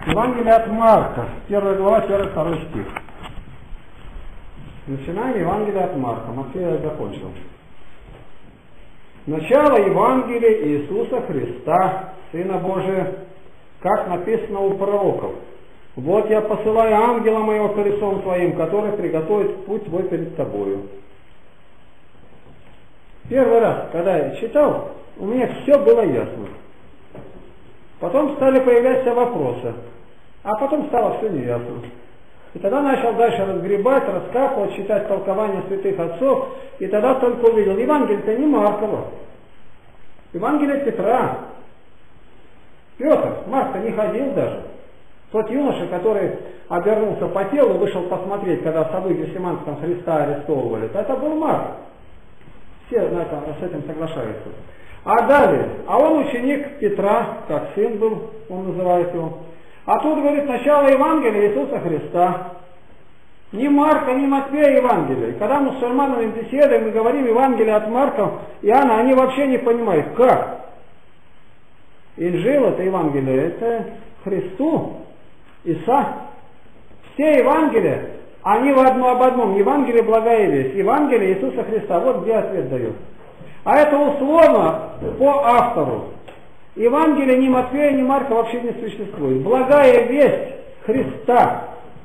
Евангелие от Марка, 1 глава, 1-2 стих. Начинаем Евангелие от Марка. Матфея я закончил. Начало Евангелия Иисуса Христа, Сына Божия, как написано у пророков. Вот я посылаю ангела моего колесом своим, который приготовит путь твой перед тобою. Первый раз, когда я читал, у меня все было ясно. Потом стали появляться вопросы, а потом стало все неясно. И тогда начал дальше разгребать, раскапывать, читать толкования святых отцов, и тогда только увидел, Евангелие-то не Маркова, Евангелие Петра. Петр, Марк-то не ходил даже. Тот юноша, который обернулся по телу и вышел посмотреть, когда в саду Гефсиманском Христа арестовывали, это был Марк. Все с этим соглашаются. А далее, он ученик Петра, как сын был, он называет его. А тут, говорит, начало Евангелия Иисуса Христа. Ни Марка, ни Матфея Евангелия. И когда мусульманами беседуем и говорим Евангелие от Марка и Иоанна, они вообще не понимают, как. Инжил, это Евангелие, это Христу, Иса. Все Евангелия, они в одно об одном. Евангелие благая весть. Евангелие Иисуса Христа. Вот где ответ дает. А это условно по автору. Евангелие ни Матфея, ни Марка вообще не существует. Благая весть Христа.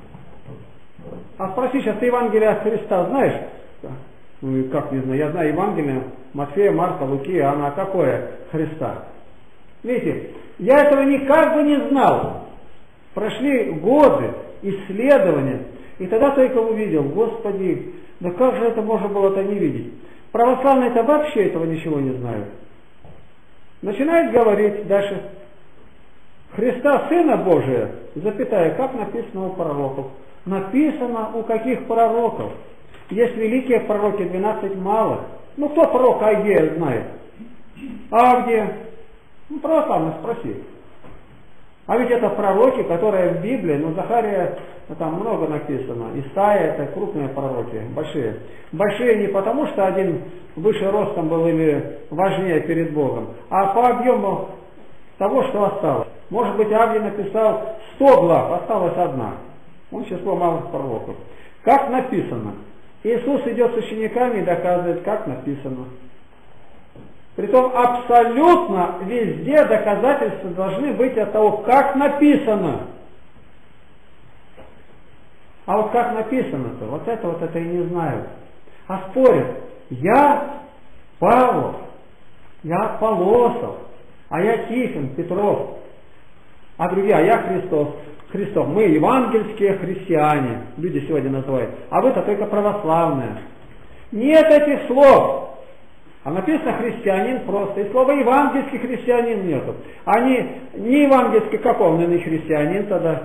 А спроси сейчас, ты Евангелие Христа знаешь? Ну как не знаю, я знаю Евангелие Матфея, Марка, Луки, Иоанна, а какое Христа? Видите, я этого никак бы не знал. Прошли годы, исследования, и тогда только увидел, Господи, да как же это можно было-то не видеть? Православные-то вообще этого ничего не знают. Начинает говорить дальше. Христа Сына Божия, запятая, как написано у пророков. Написано у каких пророков? Есть великие пророки, 12 малых. Ну кто пророк Агея знает? Авдия. Ну православно спроси. А ведь это пророки, которые в Библии, ну Захария, там много написано. Исаия, это крупные пророки, большие. Большие не потому, что один выше ростом был или важнее перед Богом, а по объему того, что осталось. Может быть, Авдий написал 100 глав, осталась одна. Он число малых пророков. Как написано. Иисус идет с учениками и доказывает, как написано. Притом абсолютно везде доказательства должны быть от того, как написано. А вот как написано-то, вот это я не знаю. А спорят, я Павлов, я Полосов, а я Тихон, Петров, а другие, а я Христов. Мы евангельские христиане, люди сегодня называют, а вы-то только православные. Нет этих слов. А написано христианин просто. И слова евангельский христианин нету. Они не евангельский, какой он иной христианин тогда.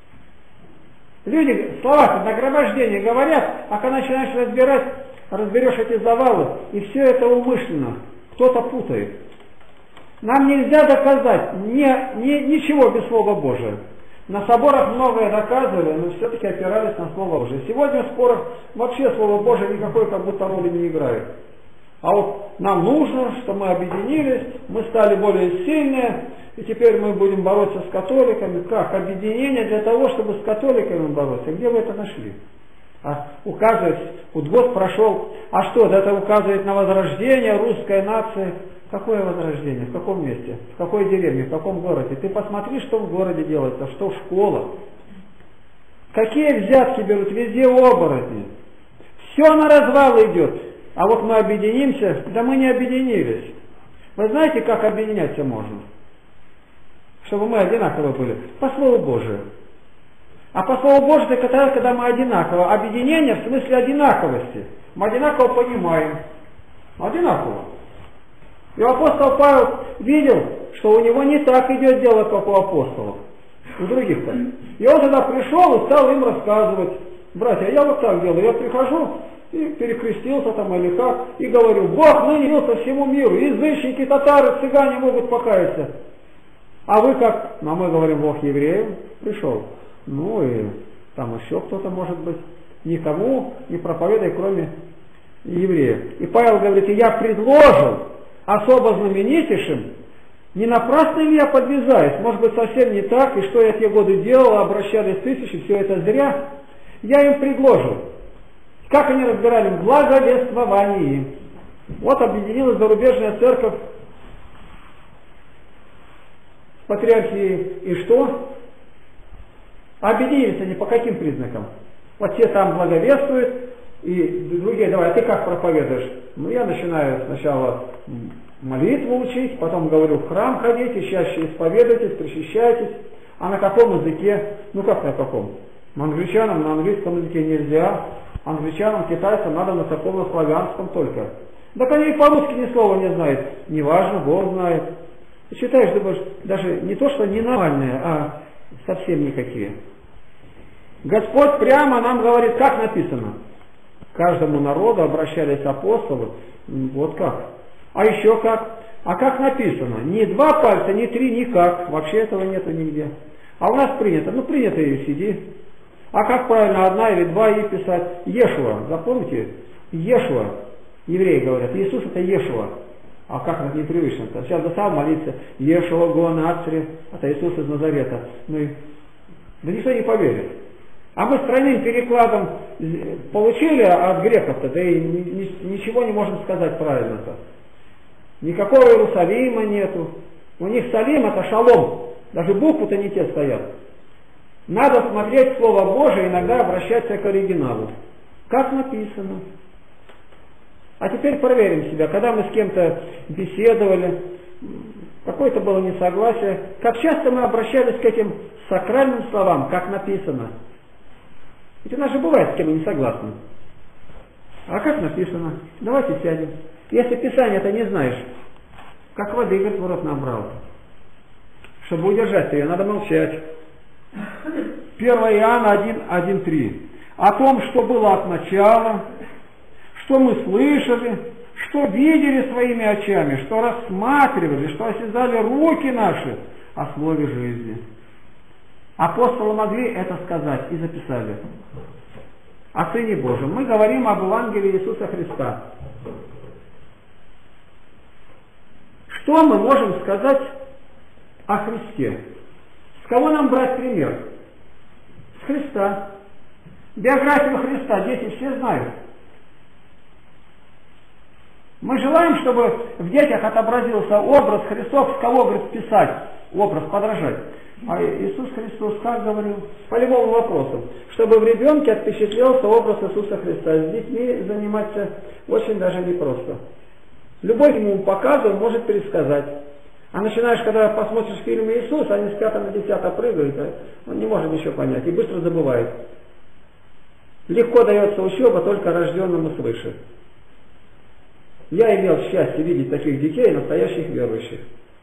Люди слова нагромождения говорят, а когда начинаешь разберешь эти завалы, и все это умышленно. Кто-то путает. Нам нельзя доказать ничего без Слова Божия. На соборах многое доказывали, но все-таки опирались на Слово Божие. Сегодня в спорах вообще Слово Божие никакой как будто роли не играет. А вот нам нужно, что мы объединились, мы стали более сильные, и теперь мы будем бороться с католиками. Как? Объединение для того, чтобы с католиками бороться. Где вы это нашли? Указывает, вот год прошел, а что, это указывает на возрождение русской нации. Какое возрождение? В каком месте? В какой деревне? В каком городе? Ты посмотри, что в городе делается, что в школах. Какие взятки берут? Везде оборотни. Все на развал идет. А вот мы объединимся, да мы не объединились. Вы знаете, как объединяться можно? Чтобы мы одинаковы были. По Слову Божию. А по Слову Божию это тогда, когда мы одинаковы. Объединение в смысле одинаковости. Мы одинаково понимаем. Одинаково. И апостол Павел видел, что у него не так идет дело, как у апостолов. У других-то. И он тогда пришел и стал им рассказывать. Братья, я вот так делаю. Я прихожу и перекрестился там или как, и говорю, Бог ныне явился всему миру, язычники, татары, цыгане могут покаяться. А вы как? Ну, мы говорим, Бог евреев пришел. Ну и там еще кто-то может быть. Никому не проповедай, кроме евреев. И Павел говорит, я предложил особо знаменитейшим Не напрасно ли я подвязаюсь? Может быть, совсем не так, и что я те годы делал, обращались тысячи, все это зря. Я им предложил. Как они разбирали? В благовествовании. Вот объединилась зарубежная церковь с патриархией. И что? Объединились они по каким признакам? Вот те там благовествуют, и другие, давай, а ты как проповедуешь? Ну, я начинаю сначала молитву учить, потом говорю, в храм ходите, чаще исповедуйтесь, причащайтесь. А на каком языке? Ну как на каком? Англичанам на английском языке нельзя, англичанам, китайцам надо на церковно-славянском только. Так они и по-русски ни слова не знают. Неважно, Бог знает. Ты читаешь, думаешь, даже не то, что ненормальные, а совсем никакие. Господь прямо нам говорит, как написано. К каждому народу обращались апостолы. Вот как. А еще как? А как написано? Ни два пальца, ни три, никак. Вообще этого нету нигде. А у нас принято. Ну принято и сиди. А как правильно одна или два и писать? Ешуа. Запомните? Ешуа. Евреи говорят. Иисус это Ешуа. А как это непривычно-то? Сейчас достал молиться. Ешуа Гуанацри. Это Иисус из Назарета. Ну и... Да никто не поверит. А мы страниц перекладом получили от греков-то, да и ничего не можем сказать правильно-то. Никакого Иерусалима нету. У них Салим это шалом. Даже буквы-то не те стоят. Надо смотреть Слово Божие, иногда обращаться к оригиналу. Как написано. А теперь проверим себя. Когда мы с кем-то беседовали, какое-то было несогласие, как часто мы обращались к этим сакральным словам, как написано. Ведь у нас же бывает, с кем мы не согласны. А как написано? Давайте сядем. Если Писание-то не знаешь, как воды, говорит, в рот набрал. Чтобы удержать ее, надо молчать. 1 Иоанна 1:1-3. О том, что было от начала, что мы слышали, что видели своими очами, что рассматривали, что осязали руки наши о слове жизни. Апостолы могли это сказать и записали. О Сыне Божьем. Мы говорим об Евангелии Иисуса Христа. Что мы можем сказать о Христе? С кого нам брать пример? С Христа. Биографию Христа дети все знают. Мы желаем, чтобы в детях отобразился образ Христов, с кого, говорит, писать, образ подражать. А Иисус Христос как говорил? По любому вопросу. Чтобы в ребенке отпечатлелся образ Иисуса Христа. С детьми заниматься очень даже непросто. Любой ему показывал, может пересказать. А начинаешь, когда посмотришь фильм Иисус, они с 5 на 10 прыгают, он не может ничего понять и быстро забывает. Легко дается учеба только рожденному свыше. Я имел счастье видеть таких детей, настоящих верующих.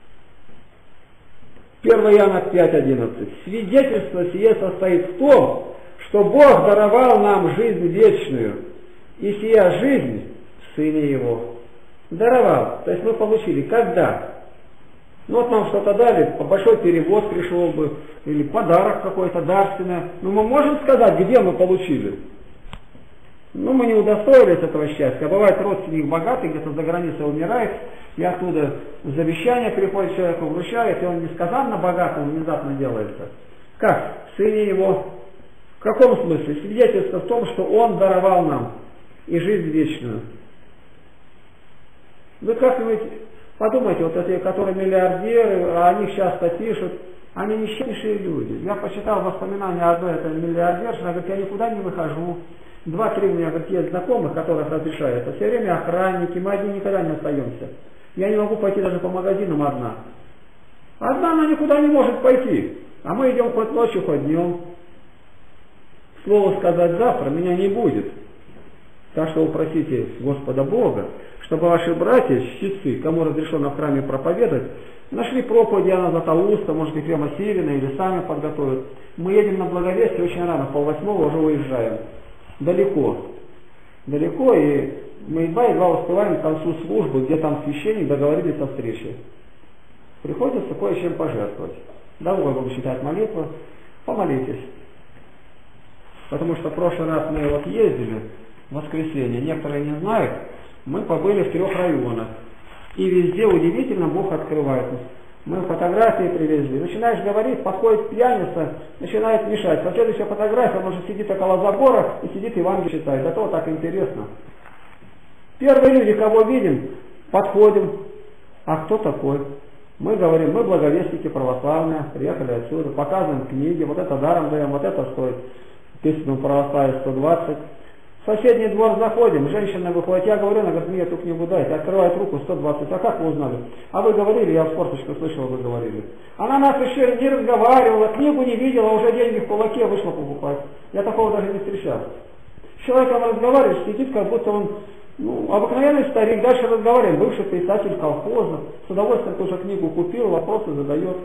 1 Иоанна 5:11. Свидетельство сие состоит в том, что Бог даровал нам жизнь вечную, и сия жизнь в Сыне Его. Даровал. То есть мы получили. Когда? Ну вот нам что-то дали, большой перевод пришел бы, или подарок какой-то дарственный. Но мы можем сказать, где мы получили? Ну, мы не удостоились этого счастья. А бывает, родственник богатый, где-то за границей умирает, и оттуда завещание приходит человеку, вручает, и он несказанно богатым внезапно делается. Как? В Сыне Его. В каком смысле? Свидетельство в том, что Он даровал нам и жизнь вечную. Вы как-нибудь подумайте, вот эти, которые миллиардеры, о них часто пишут, они несчастнейшие люди. Я почитал воспоминания одной этой миллиардерши, она говорит, я никуда не выхожу. 2-3 у меня, говорит, есть знакомых, которых разрешают. А все время охранники, мы одни никогда не остаемся. Я не могу пойти даже по магазинам одна. Одна она никуда не может пойти. А мы идем хоть ночью, хоть днем. Слово сказать завтра меня не будет. Так что упросите Господа Бога, чтобы ваши братья, чтецы, кому разрешено в храме проповедовать, нашли проповедь Иоанна Златоуста, может, Ефрема Сирина, или сами подготовят. Мы едем на Благовестие очень рано, 7:30 уже уезжаем. Далеко. Далеко, и мы едва успеваем к концу службы, где там священник, договорились о встрече. Приходится кое-чем пожертвовать. Долго буду читать молитву, помолитесь. Потому что в прошлый раз мы вот ездили в воскресенье, некоторые не знают, мы побыли в 3 районах. И везде удивительно Бог открывает. Мы фотографии привезли. Начинаешь говорить, подходит пьяница, начинает мешать. Следующая фотография, он уже сидит около забора и сидит Евангелие читает. Это вот так интересно. Первые люди, кого видим, подходим. А кто такой? Мы говорим, мы благовестники православные, приехали отсюда, показываем книги, вот это даром даем, вот это стоит истинному православию 120. В соседний двор заходим, женщина выходит, я говорю, она говорит, мне эту книгу дайте, открывает руку 120, а как вы узнали? А вы говорили, я в форточку слышал, вы говорили. Она нас еще не разговаривала, книгу не видела, уже деньги в кулаке вышла покупать. Я такого даже не встречал. С человеком разговариваешь, сидит, как будто он обыкновенный старик, дальше разговариваем, бывший писатель колхоза, с удовольствием тоже книгу купил, вопросы задает.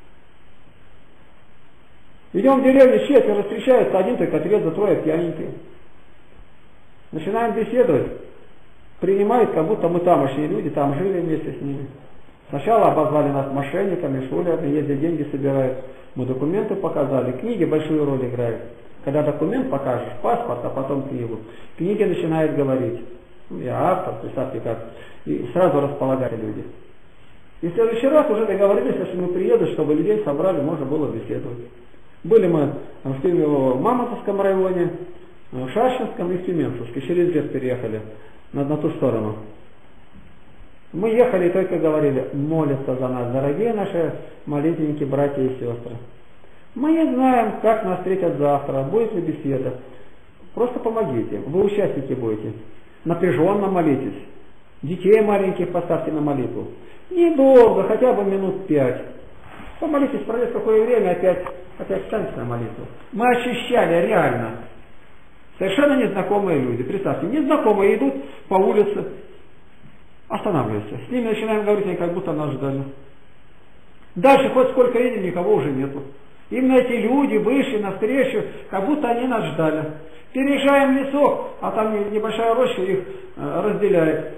Идем в деревню, четверо встречаются, один только трезво, трое пьяненькие. Начинаем беседовать, принимают, как будто мы тамошние люди, там жили вместе с ними. Сначала обозвали нас мошенниками, шулерами, ездят деньги собирают. Мы документы показали, книги большую роль играют. Когда документ покажешь, паспорт, а потом книгу, книги начинают говорить. Я автор, представьте как. И сразу располагали люди. И в следующий раз уже договорились, если мы приедем, чтобы людей собрали, можно было беседовать. Были мы в Мамонтовском районе, в Шашинском и в Тюменцевске. Через лес переехали на ту сторону. Мы ехали и только говорили, молятся за нас, дорогие наши молитвенники, братья и сестры. Мы не знаем, как нас встретят завтра, будет ли беседа. Просто помогите, вы участники будете. Напряженно молитесь. Детей маленьких поставьте на молитву. Недолго, хотя бы минут 5. Помолитесь, пройдет какое время, опять встаньте на молитву. Мы очищали реально. Совершенно незнакомые люди. Представьте, незнакомые идут по улице, останавливаются. С ними начинаем говорить, они как будто нас ждали. Дальше хоть сколько видим, никого уже нету. Именно эти люди вышли навстречу, как будто они нас ждали. Переезжаем в лесок, а там небольшая роща их разделяет.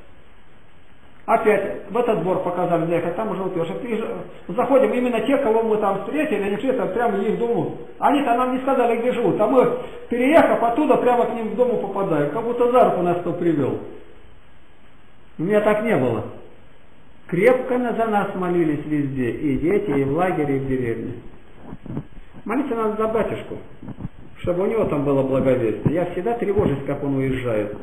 Опять в этот двор показали, заехать, там уже упьешь. Заходим, именно те, кого мы там встретили, они шли прямо в их дому. Они-то нам не сказали, где живут. А мы, переехав оттуда, прямо к ним в дому попадаем. Как будто за руку нас кто привел. У меня так не было. Крепко за нас молились везде. И дети, и в лагере, и в деревне. Молиться надо за батюшку, чтобы у него там было благовестие. Я всегда тревожусь, как он уезжает.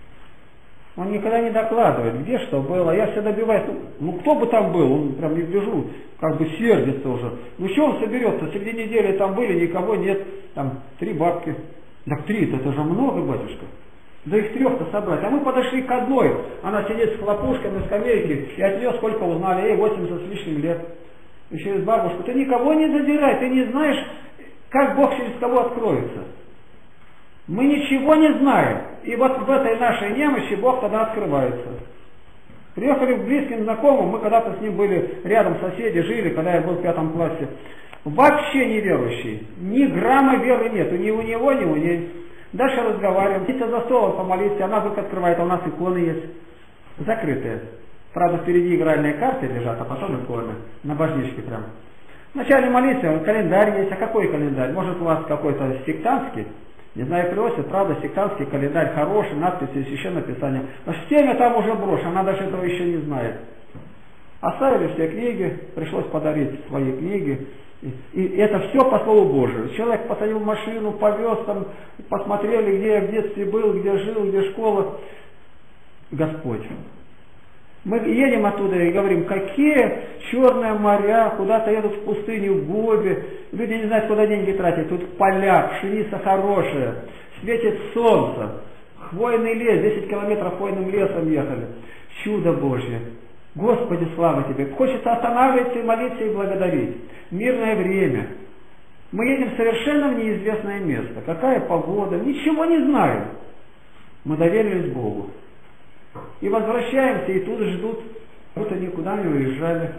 Он никогда не докладывает, где что было. Я всегда добиваюсь, кто бы там был, он прям не вижу, как бы сердится уже. Ну что он соберется, среди недели там были, никого нет, там 3 бабки. Так 3, это же много, батюшка. Да их 3-то собрать. А мы подошли к одной, она сидит с хлопушкой на скамейке, и от нее сколько узнали, ей 80 с лишним лет. И через бабушку, ты никого не задирай, ты не знаешь, как Бог через кого откроется. Мы ничего не знаем. И вот в этой нашей немощи Бог тогда открывается. Приехали к близким знакомым, мы когда-то с ним были рядом, соседи, жили, когда я был в 5 классе. Вообще неверующий. Ни грамма веры нету, ни у него, ни у ней. Дальше разговариваем. Сидите за столом, помолиться, она вдруг открывает, а у нас иконы есть. Закрытые. Правда, впереди игральные карты лежат, а потом иконы. На божничке прям. Вначале молиться, календарь есть. А какой календарь? Может у вас какой-то сектантский? Не знаю, просят, правда, сектантский календарь хороший, надписи, священное писание. Но семя там уже брошь, она даже этого еще не знает. Оставили все книги, пришлось подарить свои книги. И это все по Слову Божию. Человек посадил машину, повез там, посмотрели, где я в детстве был, где жил, где школа. Господь. Мы едем оттуда и говорим, какие черные моря, куда-то едут в пустыню, в Гоби. Люди не знают, куда деньги тратить. Тут поля, пшеница хорошая, светит солнце, хвойный лес, 10 километров хвойным лесом ехали. Чудо Божье. Господи, слава Тебе. Хочется останавливаться и молиться и благодарить. Мирное время. Мы едем совершенно в неизвестное место. Какая погода, ничего не знаем. Мы доверились Богу. И возвращаемся, и тут ждут, будто никуда не уезжали.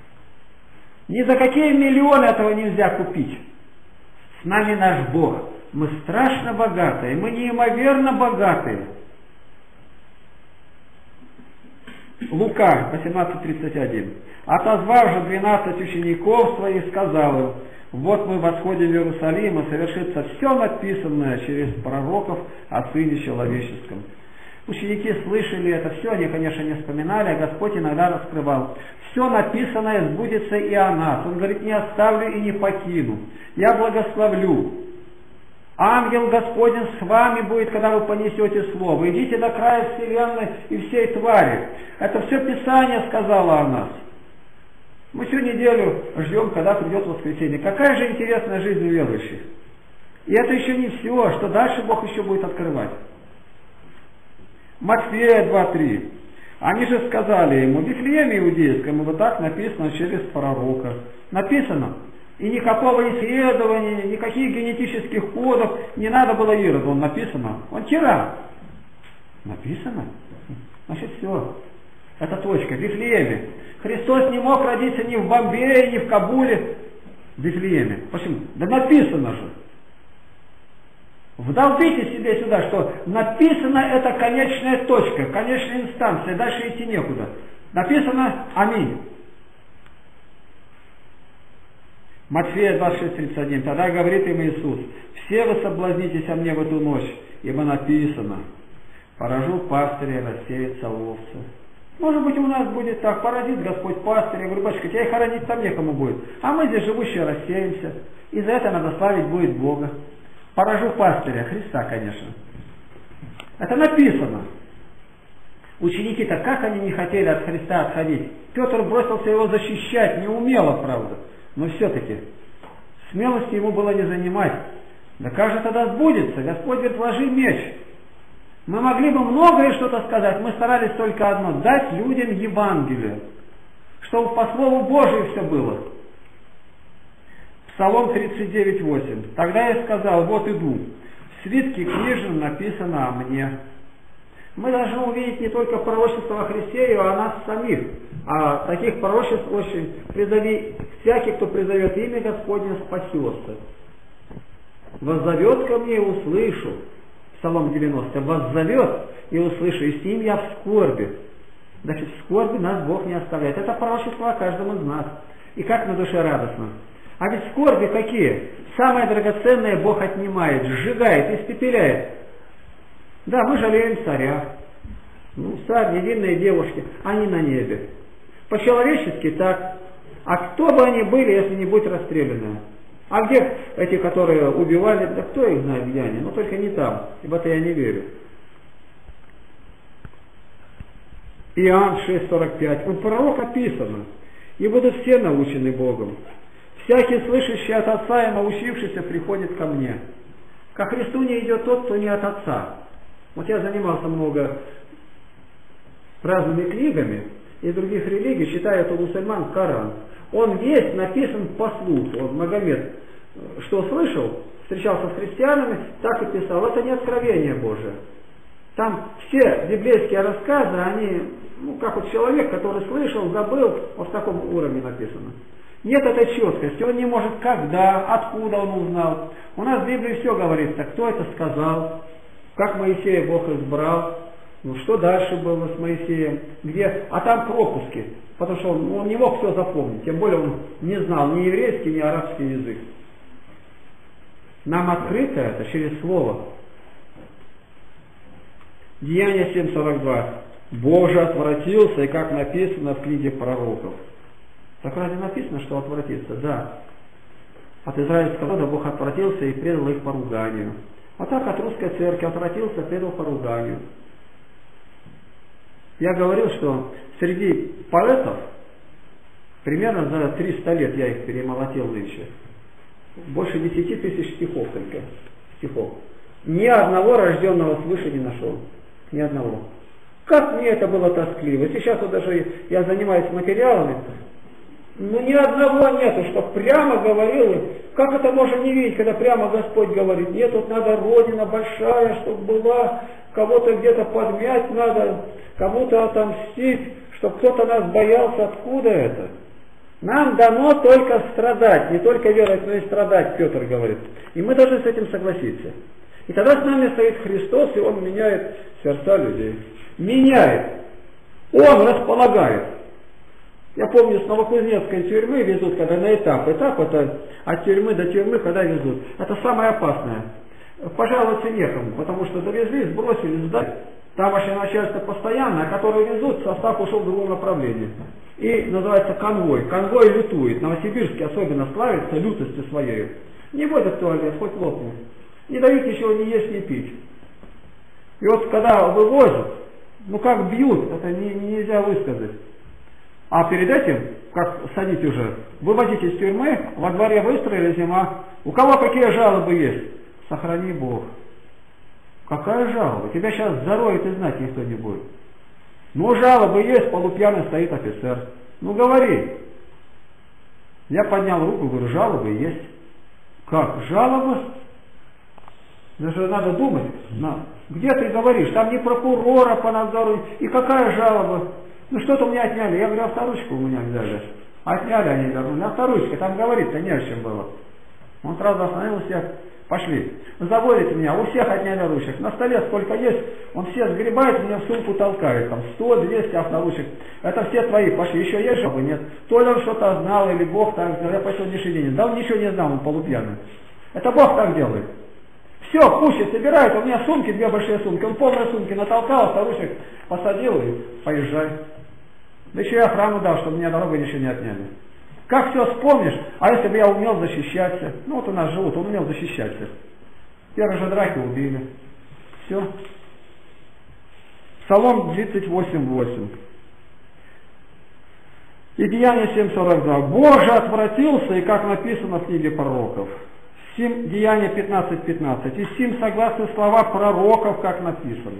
Ни за какие миллионы этого нельзя купить. С нами наш Бог. Мы страшно богатые, мы неимоверно богатые. Лука 18:31. Отозвав же 12 учеников своих, сказал им, вот мы восходим в Иерусалим, и совершится все написанное через пророков о Сыне Человеческом. Ученики слышали это, все они, конечно, не вспоминали, а Господь иногда раскрывал. Все написанное сбудется и о нас. Он говорит, не оставлю и не покину. Я благословлю. Ангел Господень с вами будет, когда вы понесете слово. Идите до края вселенной и всей твари. Это все Писание сказало о нас. Мы всю неделю ждем, когда придет воскресенье. Какая же интересная жизнь у верующих. И это еще не все, что дальше Бог еще будет открывать. Матфея 2:3. Они же сказали ему, в Вифлееме Иудейском, вот так написано через пророка. Написано. И никакого исследования, никаких генетических кодов не надо было Ироду. Он написано. Он тиран. Написано. Значит, все. Это точка. В Вифлееме. Христос не мог родиться ни в Бомбее, ни в Кабуле. В Вифлееме. Почему? Да написано же. Вдолбите себе сюда, что написано это конечная точка, конечная инстанция, дальше идти некуда. Написано аминь. Матфея 26:31. Тогда говорит им Иисус, все вы соблазнитесь о мне в эту ночь, ибо написано, поражу пастыря, рассеются овцы. Может быть, у нас будет так, поразит Господь пастыря. Я говорю, батюшка, тебя и хоронить там некому будет. А мы здесь живущие рассеемся. И за это надо славить будет Бога. Поражу пастыря, Христа, конечно. Это написано. Ученики-то как они не хотели от Христа отходить. Петр бросился его защищать, неумело, правда. Но все-таки смелости ему было не занимать. Да как же тогда сбудется? Господь говорит, ложи меч. Мы могли бы многое что-то сказать, мы старались только одно, дать людям Евангелие, чтобы по Слову Божию все было. Псалом 39:8. Тогда я сказал, вот иду, в свитке книжном написано о мне. Мы должны увидеть не только пророчество о Христе и о нас самих, а таких пророчеств очень призови, всякий, кто призовет имя Господне, спасется. Воззовет ко мне и услышу. Псалом 90. Воззовет и услышу, и с ним я в скорби. Значит, в скорби нас Бог не оставляет. Это пророчество о каждом из нас. И как на душе радостно. А ведь скорби какие? Самое драгоценное Бог отнимает, сжигает, испепеляет. Да, мы жалеем царя. Ну, царь, невинные девушки, они на небе. По-человечески так. А кто бы они были, если не будь расстреляны? А где эти, которые убивали? Да кто их знает, где они? Но только не там. И в это я не верю. Иоанн 6:45. У пророка описано. И будут все научены Богом. Всякий, слышащий от Отца и научившийся, приходит ко мне. Ко Христу не идет тот, кто не от Отца. Вот я занимался много разными книгами из других религий, читая у мусульман Коран. Он весь написан по слуху. Он, Магомед, что слышал, встречался с христианами, так и писал. Это не откровение Божие. Там все библейские рассказы, они, как вот человек, который слышал, забыл, вот в таком уровне написано. Нет этой четкости, он не может когда, откуда он узнал. У нас в Библии все говорится, кто это сказал, как Моисея Бог избрал, что дальше было с Моисеем, где, а там пропуски, потому что он не мог все запомнить, тем более он не знал ни еврейский, ни арабский язык. Нам открыто это через слово. Деяние 7:42. Бог же отвратился, и как написано в книге пророков. Так разве написано, что отвратится? Да. От израильского народа Бог отвратился и предал их поруганию. А так от русской церкви отвратился, предал поруганию. Я говорил, что среди поэтов, примерно за 300 лет я их перемолотил нынче, больше 10 тысяч стихов только. Стихов. Ни одного рожденного свыше не нашел. Ни одного. Как мне это было тоскливо. Сейчас вот даже я занимаюсь материалами, но ни одного нету, что прямо говорил. Как это можно не видеть, когда прямо Господь говорит? Нет, тут надо Родина большая, чтобы была, кого-то где-то подмять надо, кому-то отомстить, чтобы кто-то нас боялся. Откуда это? Нам дано только страдать, не только веровать, но и страдать, Петр говорит. И мы должны с этим согласиться. И тогда с нами стоит Христос, и Он меняет сердца людей. Меняет. Он располагает. Я помню, с Новокузнецкой тюрьмы везут, когда на этап. Этап это от тюрьмы до тюрьмы, когда везут. Это самое опасное. Пожаловаться некому, потому что довезли, сбросили, сдали. Тамошнее начальство постоянное, которое везут, состав ушел в другом направлении. И называется конвой. Конвой лютует. Новосибирске особенно славится лютостью своей. Не будет в туалет, хоть лопнут. Не дают ничего ни есть, ни пить. И вот когда вывозят, ну как бьют, это нельзя высказать. А перед этим, как садить уже, выводите из тюрьмы, во дворе выстроили зима. У кого какие жалобы есть? Сохрани Бог. Какая жалоба? Тебя сейчас зароет и знать никто не будет. Ну жалобы есть, полупьяный стоит офицер. Ну говори. Я поднял руку, говорю, жалобы есть. Как? Жалобы? Даже надо думать. Где ты говоришь? Там не прокурора по надзору. И какая жалоба? Ну что-то у меня отняли. Я говорю, авторучку у меня взяли. Отняли они, вернули. Авторучка, там говорить-то не о чем было. Он сразу остановился. Пошли. Заводите меня, у всех отняли ручек. На столе сколько есть, он все сгребает, меня в сумку толкает. Там 100-200 авторучек. Это все твои, пошли. Еще есть жалобы? Нет. То ли он что-то знал, или Бог так сделал. Я по сегодняшний день. Да он ничего не знал, он полупьяный. Это Бог так делает. Все, куча собирает, у меня сумки, 2 большие сумки. Он полные сумки натолкал, авторучек посадил и поезжай. Да еще и охрану дал, чтобы меня дорогу ничего не отняли. Как все вспомнишь, а если бы я умел защищаться? Ну вот у нас живут, он умел защищаться. Первые же драки убили. Все. Псалом 38:8. И Деяние 7:42. Бог же отвратился, и как написано в книге пророков. Деяние 15:15. И сим согласны слова пророков, как написано.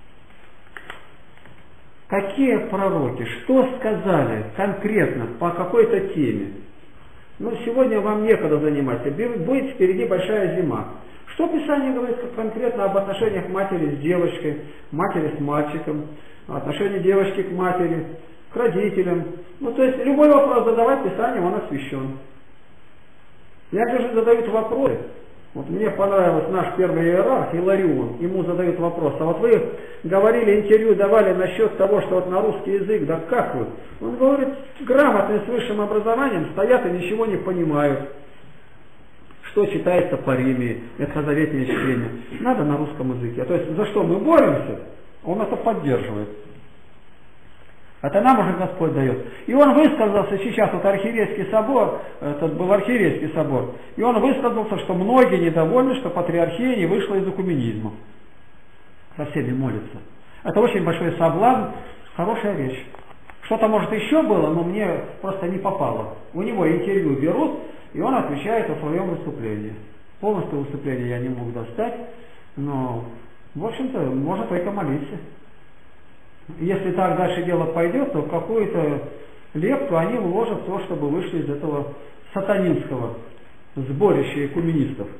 Какие пророки? Что сказали конкретно по какой-то теме? Ну, сегодня вам некогда заниматься. Будет впереди большая зима. Что Писание говорит конкретно об отношениях матери с девочкой, матери с мальчиком, отношения девочки к матери, к родителям? Ну, то есть, любой вопрос задавать Писанием, он освящен. Я же задают вопросы. Вот мне понравился наш первый иерарх Иларион, ему задают вопрос, а вот вы говорили, интервью давали насчет того, что вот на русский язык, да как вы? Он говорит, грамотные с высшим образованием стоят и ничего не понимают. Что читается по Риме, ветхозаветное чтение. Надо на русском языке. То есть за что мы боремся, он это поддерживает. Это нам уже Господь дает. И он высказался сейчас, вот архиерейский собор, этот был архиерейский собор, и он высказался, что многие недовольны, что патриархия не вышла из экуменизма. Со всеми молятся. Это очень большой соблазн, хорошая вещь. Что-то может еще было, но мне просто не попало. У него интервью берут, и он отвечает о своем выступлении. Полностью выступление я не мог достать, но, в общем-то, можно только молиться. Если так дальше дело пойдет, то какую-то лепту они вложат в то, чтобы вышли из этого сатанинского сборища экуменистов.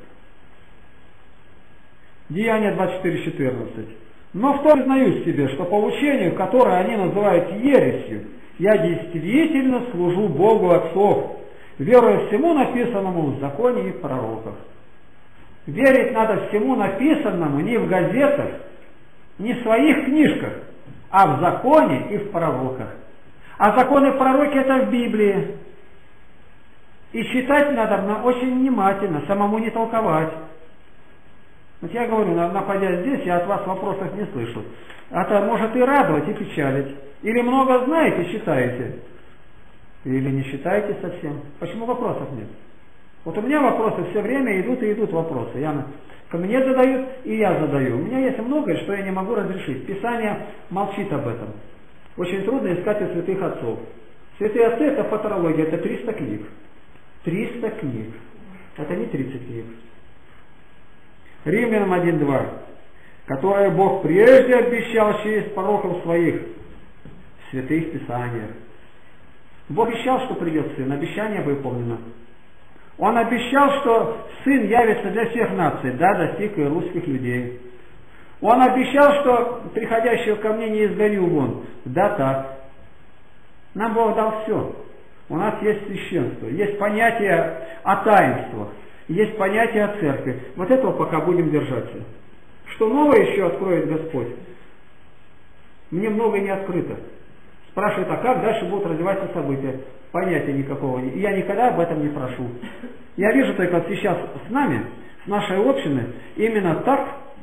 Деяние 24:14. Но в том признаюсь себе, что по учению, которое они называют ересью, я действительно служу Богу отцов, веруя всему написанному в законе и пророках. Верить надо всему написанному не в газетах, не в своих книжках, а в законе и в пророках. А законы и пророки это в Библии. И читать надо очень внимательно, самому не толковать. Вот я говорю, находясь здесь, я от вас вопросов не слышу. Это может и радовать, и печалить. Или много знаете, считаете, или не считаете совсем. Почему вопросов нет? Вот у меня вопросы все время идут и идут вопросы. Ко мне задают, и я задаю. У меня есть многое, что я не могу разрешить. Писание молчит об этом. Очень трудно искать у святых отцов. Святые отцы это фаторология, это 300 книг. 300 книг. Это не 30 книг. Римлянам 1:2. Которое Бог прежде обещал через пророков своих в святых писаниях. Бог обещал, что придет Сын. Обещание выполнено. Он обещал, что Сын явится для всех наций, да, достиг и русских людей. Он обещал, что приходящего ко мне не изгоню вон. Да, так. Нам Бог дал все. У нас есть священство, есть понятие о таинствах, есть понятие о церкви. Вот этого пока будем держаться. Что новое еще откроет Господь? Мне многое не открыто. Спрашивает, а как дальше будут развиваться события? Понятия никакого нет. И я никогда об этом не прошу. Я вижу только вот сейчас с нами, с нашей общины, именно так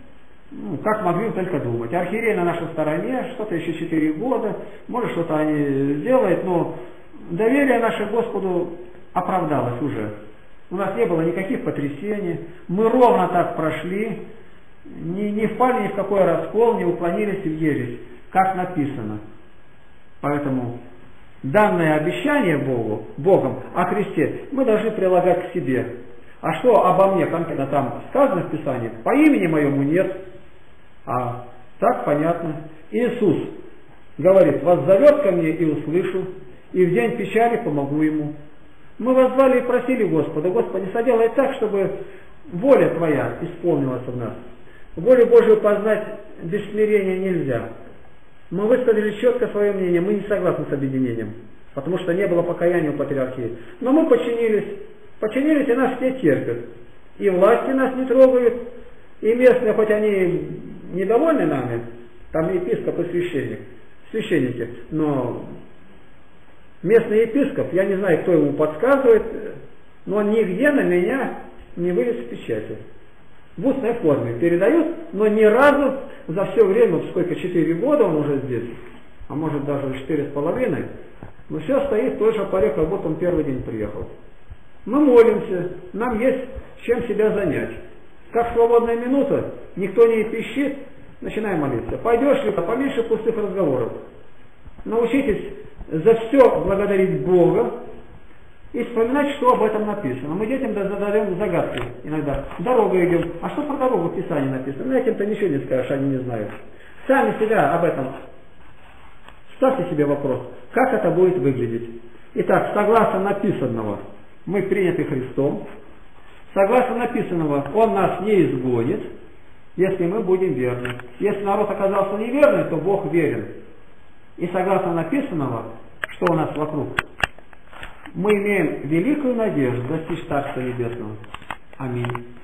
как могли только думать. Архиерей на нашей стороне, что-то еще 4 года, может что-то они сделают, но доверие наше Господу оправдалось уже. У нас не было никаких потрясений, мы ровно так прошли, не впали ни в какой раскол, не уклонились в ересь, как написано. Поэтому данное обещание Богом о Христе мы должны прилагать к себе. А что обо мне конкретно там сказано в Писании? По имени моему нет. А так понятно. Иисус говорит: воззовет ко мне и услышу, и в день печали помогу ему. Мы воззвали и просили Господа: Господи, соделай так, чтобы воля Твоя исполнилась в нас. Волю Божию познать без смирения нельзя. Мы высказали четко свое мнение, мы не согласны с объединением, потому что не было покаяния у патриархии. Но мы подчинились, и нас все терпят. И власти нас не трогают, и местные, хоть они недовольны нами, там епископ и священники, но местный епископ, я не знаю, кто ему подсказывает, но он нигде на меня не вылез в печати. В устной форме передают, но ни разу за все время, сколько, 4 года он уже здесь, а может даже 4,5, но все стоит в той же паре, как будто он первый день приехал. Мы молимся, нам есть чем себя занять. Как свободная минута, никто не пищит, начинаем молиться. Пойдешь ли, поменьше пустых разговоров. Научитесь за все благодарить Бога и вспоминать, что об этом написано. Мы детям задаем загадки иногда. Дорога идем. А что про дорогу в Писании написано? Ну, этим-то ничего не скажешь, они не знают. Сами себя об этом. Ставьте себе вопрос, как это будет выглядеть. Итак, согласно написанного, мы приняты Христом. Согласно написанного, Он нас не изгонит, если мы будем верны. Если народ оказался неверным, то Бог верен. И согласно написанного, что у нас вокруг, мы имеем великую надежду достичь Царства Небесного. Аминь.